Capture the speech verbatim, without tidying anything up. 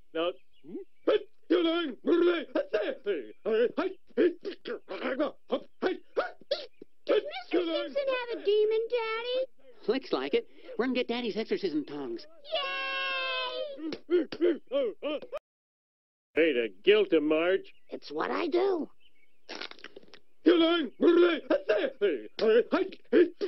Now, Does Mister Simpson have a demon, Daddy? Looks like it. Run and get Daddy's exorcism tongs. Yay! hey, the guilt of Marge. It's what I do. Hey,